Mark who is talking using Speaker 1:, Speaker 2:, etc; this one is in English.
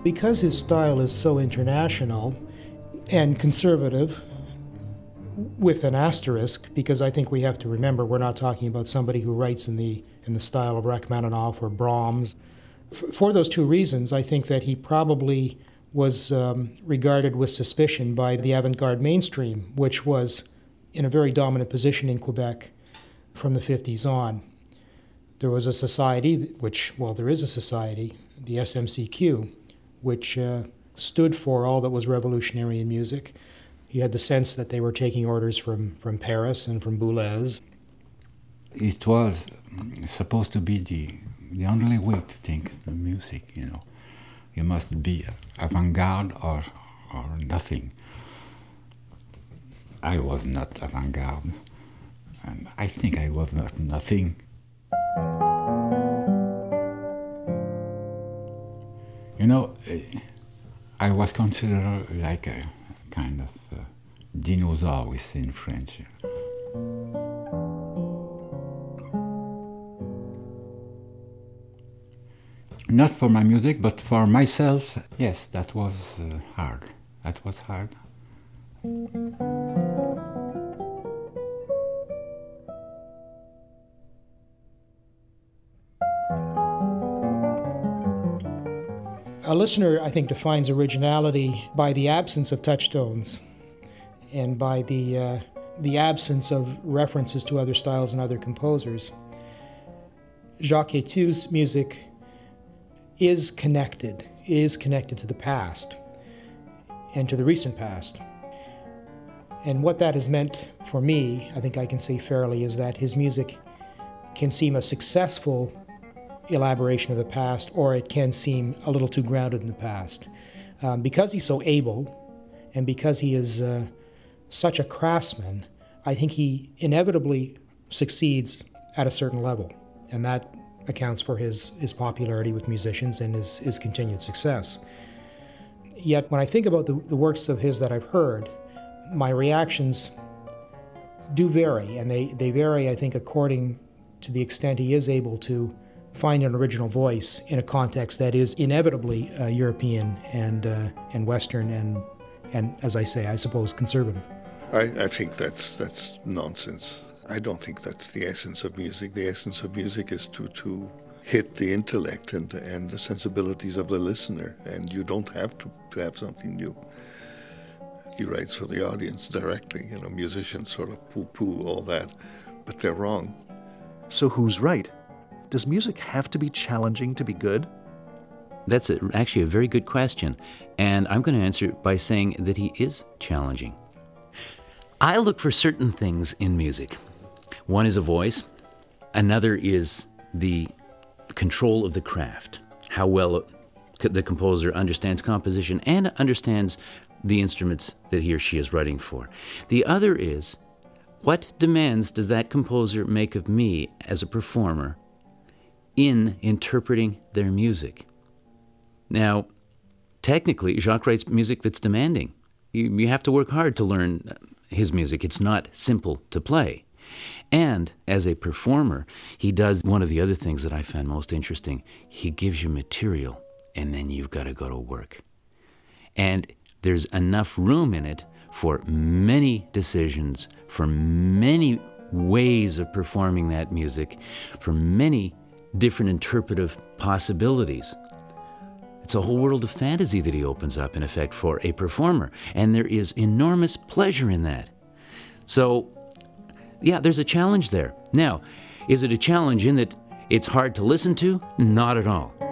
Speaker 1: Because his style is so international and conservative, with an asterisk, because I think we have to remember we're not talking about somebody who writes in the style of Rachmaninoff or Brahms. For those two reasons, I think that he probably was regarded with suspicion by the avant-garde mainstream, which was in a very dominant position in Quebec from the 50s on. There was a society, there is a society, the SMCQ, which stood for all that was revolutionary in music. You had the sense that they were taking orders from Paris and from Boulez.
Speaker 2: It was supposed to be the only way to think the music, you know. You must be avant-garde or nothing. I was not avant-garde, and I think I was not nothing. You know, I was considered like a kind of dinosaur, we say in French. Not for my music, but for myself, yes, that was hard. That was hard.
Speaker 1: A listener, I think, defines originality by the absence of touchstones and by the absence of references to other styles and other composers. Jacques Hetu's music is connected to the past and to the recent past. And what that has meant for me, I think I can say fairly, is that his music can seem a successful elaboration of the past, or it can seem a little too grounded in the past. Because he's so able, and because he is such a craftsman, I think he inevitably succeeds at a certain level, and that accounts for his popularity with musicians and his continued success. Yet when I think about the works of his that I've heard, my reactions do vary, and they vary, I think, according to the extent he is able to find an original voice in a context that is inevitably European and Western and, as I say, I suppose, conservative.
Speaker 3: I think that's nonsense. I don't think that's the essence of music. The essence of music is to hit the intellect and the sensibilities of the listener, and you don't have to have something new. He writes for the audience directly. You know, musicians sort of poo-poo all that, but they're wrong.
Speaker 4: So who's right? Does music have to be challenging to be good?
Speaker 5: That's actually a very good question, and I'm going to answer it by saying that he is challenging. I look for certain things in music. One is a voice, another is the control of the craft, how well the composer understands composition and understands the instruments that he or she is writing for. The other is, what demands does that composer make of me as a performer in interpreting their music? Now, technically, Jacques writes music that's demanding. You have to work hard to learn his music. It's not simple to play. And as a performer, he does one of the other things that I found most interesting. He gives you material, and then you've got to go to work. And there's enough room in it for many decisions, for many ways of performing that music, for many different interpretive possibilities. It's a whole world of fantasy that he opens up, in effect, for a performer, and there is enormous pleasure in that. So, yeah, there's a challenge there. Now, is it a challenge in that it's hard to listen to? Not at all.